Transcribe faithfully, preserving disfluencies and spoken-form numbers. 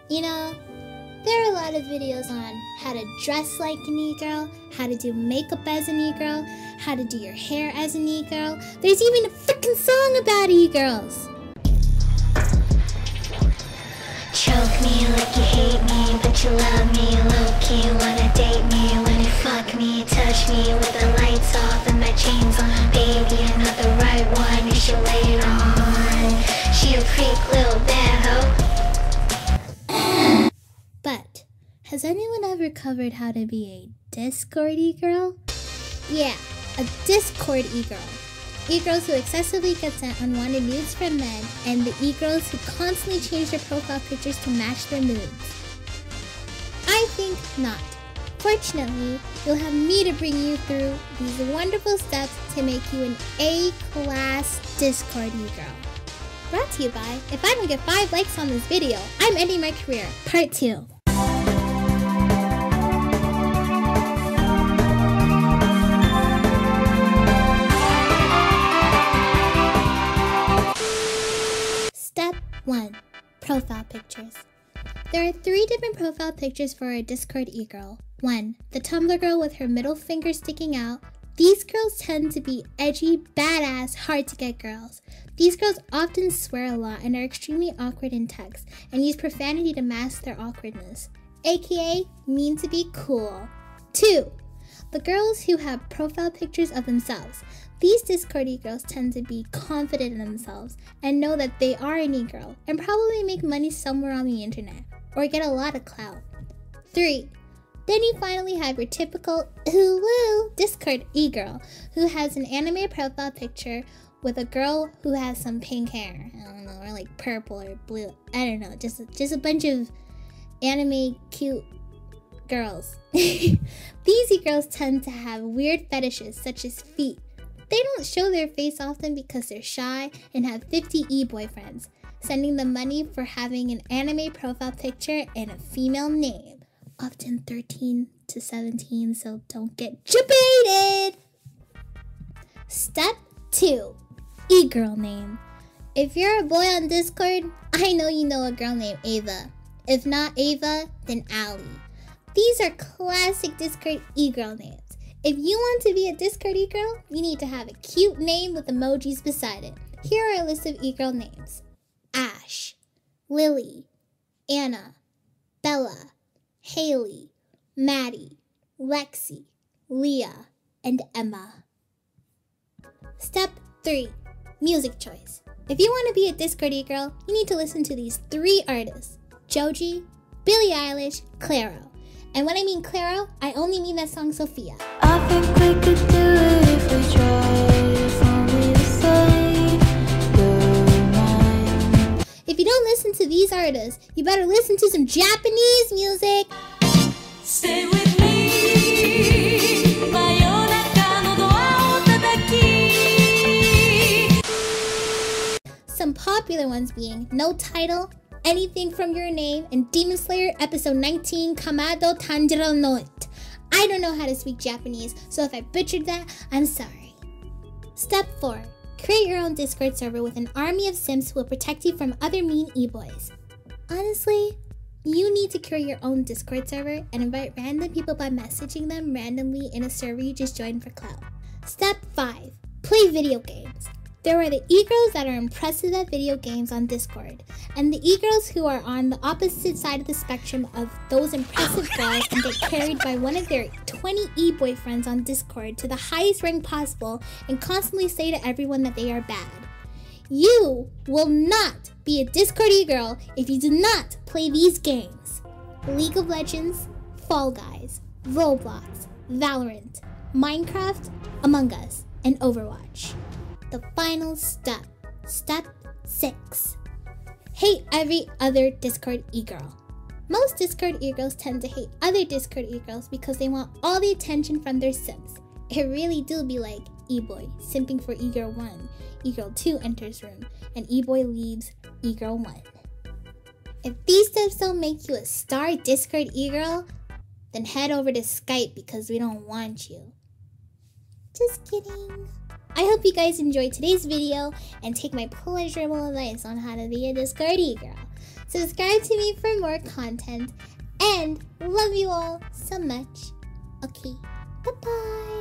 You know, there are a lot of videos on how to dress like an e-girl, how to do makeup as an e-girl, how to do your hair as an e-girl. There's even a freaking song about e-girls. Choke me like you hate me, but you love me low-key. Wanna date me, when you fuck me, touch me with the lights off and my chains on. Baby, you're not the right one, you should wait on. She a freak, little bad hoe. But has anyone ever covered how to be a Discord e-girl? Yeah, a Discord e-girl. E-girls who excessively get sent unwanted nudes from men, and the e-girls who constantly change their profile pictures to match their moods. I think not. Fortunately, you'll have me to bring you through these wonderful steps to make you an A-class Discord e-girl. Brought to you by, if I don't get five likes on this video, I'm ending my career, part two. Step one. Profile pictures. There are three different profile pictures for a Discord e-girl. one. The Tumblr girl with her middle finger sticking out. These girls tend to be edgy, badass, hard-to-get girls. These girls often swear a lot and are extremely awkward in text and use profanity to mask their awkwardness, aka mean to be cool. two. The girls who have profile pictures of themselves. These Discord e-girls tend to be confident in themselves and know that they are an e-girl and probably make money somewhere on the internet or get a lot of clout. three. Then you finally have your typical ooh woo Discord e-girl who has an anime profile picture with a girl who has some pink hair. I don't know, or like purple or blue. I don't know, just, just a bunch of anime cute girls. These e-girls tend to have weird fetishes such as feet. They don't show their face often because they're shy and have fifty e-boyfriends, sending them money for having an anime profile picture and a female name. Often thirteen to seventeen, so don't get debated. Step two. E-girl name. If you're a boy on Discord, I know you know a girl named Ava. If not Ava, then Allie. These are classic Discord e-girl names. If you want to be a Discord e-girl, you need to have a cute name with emojis beside it. Here are a list of e-girl names. Ash, Lily, Anna, Bella, Haley, Maddie, Lexi, Leah, and Emma. Step three. Music choice. If you want to be a Discord e-girl, you need to listen to these three artists: Joji, Billie Eilish, Clairo. And when I mean Clairo, I only mean that song Sophia. I think we could do it if we tried. If only to say you're mine. If you don't listen to these artists, you better listen to some Japanese music. Stay with me. Some popular ones being No Title, Anything From Your Name, and Demon Slayer Episode nineteen, Kamado Tanjiro no It. I don't know how to speak Japanese, so if I butchered that, I'm sorry. Step four. Create your own Discord server with an army of simps who will protect you from other mean e-boys. Honestly, you need to create your own Discord server and invite random people by messaging them randomly in a server you just joined for clout. Step five. Play video games. There are the e-girls that are impressive at video games on Discord, and the e-girls who are on the opposite side of the spectrum of those impressive girls and get carried by one of their twenty e-boyfriends on Discord to the highest rank possible and constantly say to everyone that they are bad. You will not be a Discord e-girl if you do not play these games: League of Legends, Fall Guys, Roblox, Valorant, Minecraft, Among Us, and Overwatch. The final step. Step six. Hate every other Discord e-girl. Most Discord e-girls tend to hate other Discord e-girls because they want all the attention from their sims. It really do be like e-boy simping for e-girl one, e-girl two enters room, and e-boy leaves e-girl one. If these steps don't make you a star Discord e-girl, then head over to Skype because we don't want you. Just kidding. I hope you guys enjoyed today's video and take my pleasurable advice on how to be a Discord e-girl. Subscribe to me for more content, and love you all so much. Okay, bye-bye.